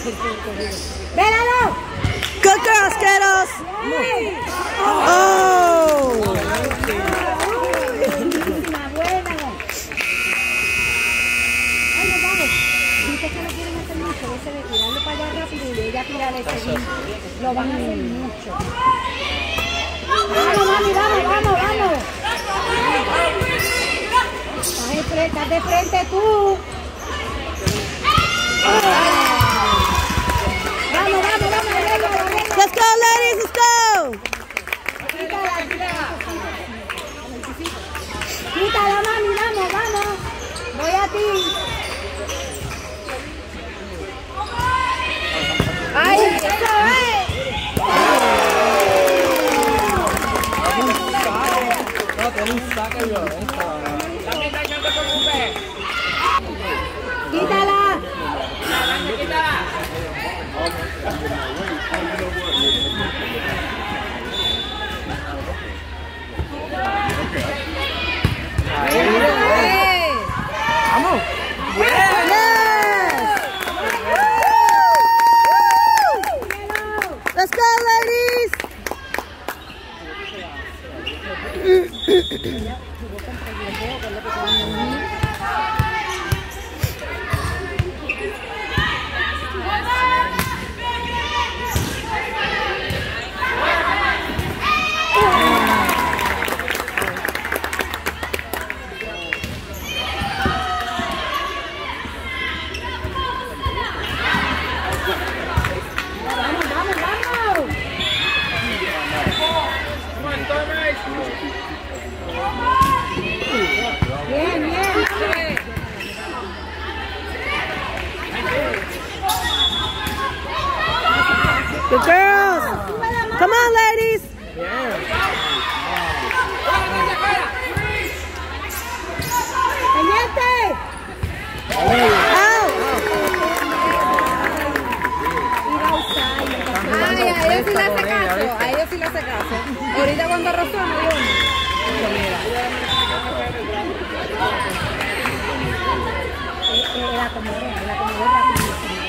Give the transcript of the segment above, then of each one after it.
¡Véralo! Good girls, kiddos. Oh. Buenísima, buena. Ay, nos vamos. Dice que lo quieren hacer mucho, ese de tirarlo para allá rápido y ella tirar ese. Lo van a hacer mucho. Vamos, mami, vamos. Estás de frente tú. Vamos. Let's go, ladies, let's go. Quítala, mami, vamos. Voy a ti. ¡Ay, eso es! No, tiene un saque violento. ¡Quítala! ¡Vamos! Let's go, ladies. Bien. Good girls. Come on, ladies. ¡Pendiente! Out. Ay, a ellos sí le hace caso. Ahorita cuando razona, yo La acomodó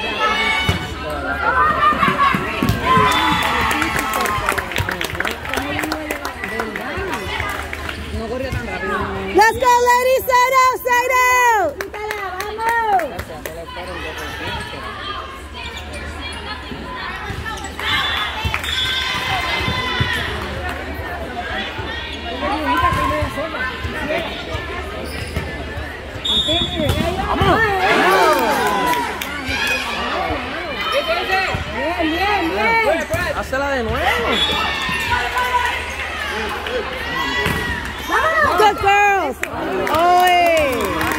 no corrió tan rápido. Let's go, ladies. Side out. ¡Quítala, vamos! Bien. ¡Hazla de nuevo! Good girls. Oy.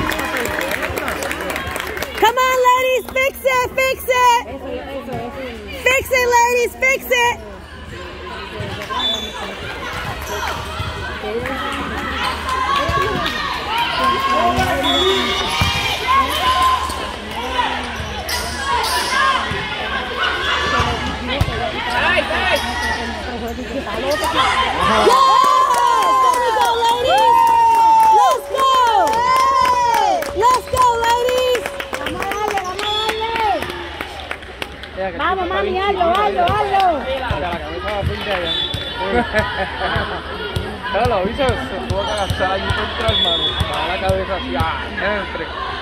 Come on, ladies. Fix it. Fix it, ladies. Fix it. Vamos, mami, hazlo. La camisa va a fin de allá. Claro, ¿viste? Se tuvo que agachar allí contra el mano. Para la cabeza así, entre.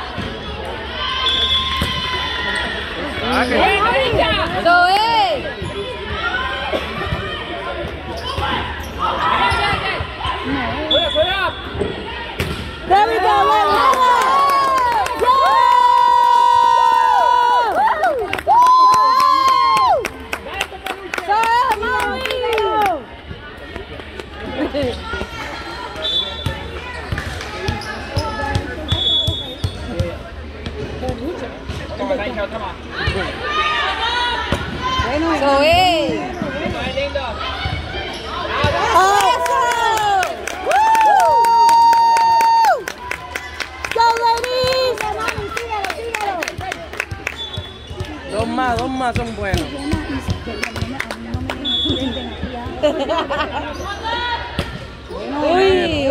¡Eso es! There we go, ladies. ¡Eso es! Dos más son buenos. ¡Uy!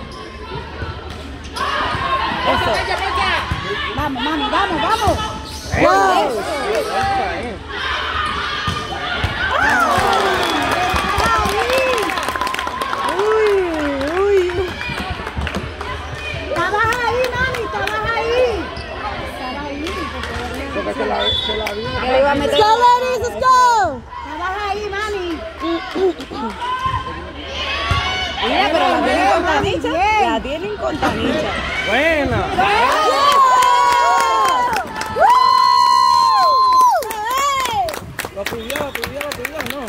Vamos, mami, vamos. Estabas ahí, mami, estabas ahí. Estabas ahí. Porque se la vio. Que le iba a meter. Let's go, ladies, let's go. Estabas ahí, mami. Mira, pero la tienen con tanicha. La tienen con tanicha. Buena. Lo pidió, no.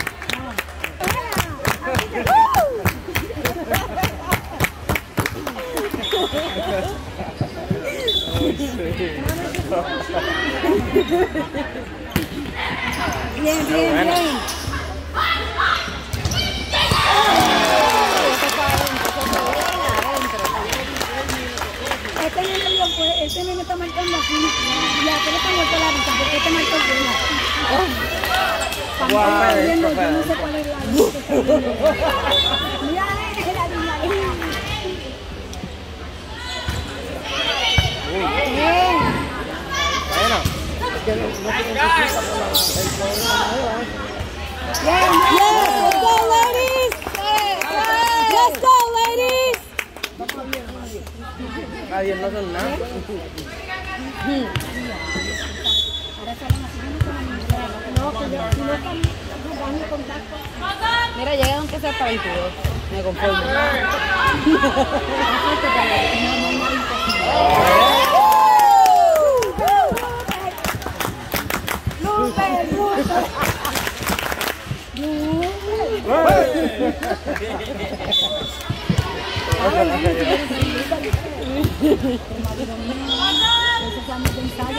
Bien, bien, Bueno. bien. Este nene está marcando aquí. Y aquel está muerto la vista porque este marcó aquí. Cuando está viendo, yo no sé cuál es la Mira, la niña. Bien. Bueno. Let's go, ladies. Let's go, ladies. Nadie no son nada. Mira, llega aunque sea hasta 22. Me conformo.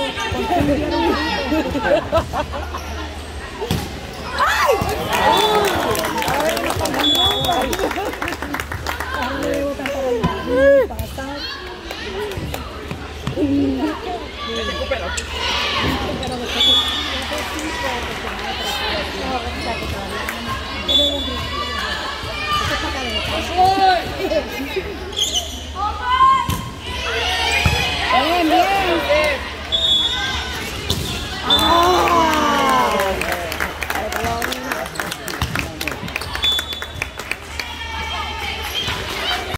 ¡Ay!